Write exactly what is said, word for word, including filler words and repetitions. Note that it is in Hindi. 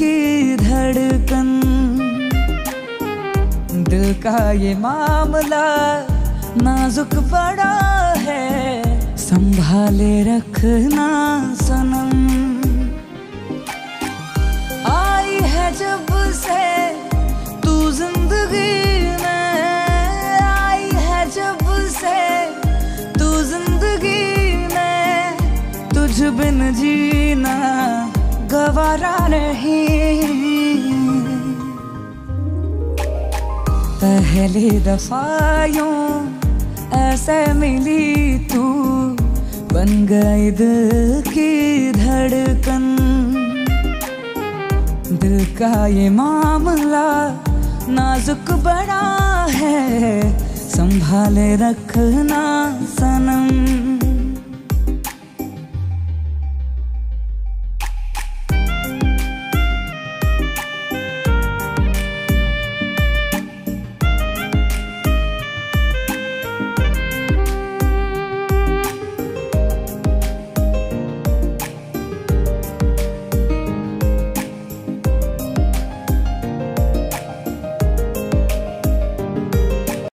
की धड़कन। दिल का ये मामला नाजुक बड़ा है, संभाले रखना सनम। आई है जब से तू जिंदगी में, आई है जब से तू जिंदगी में, तुझ बिन जीना गवारा नहीं। पहली दफा यूं ऐसे मिली तू, बन गई दिल की धड़कन। दिल का ये मामला नाजुक बड़ा है, संभाले रखना सनम।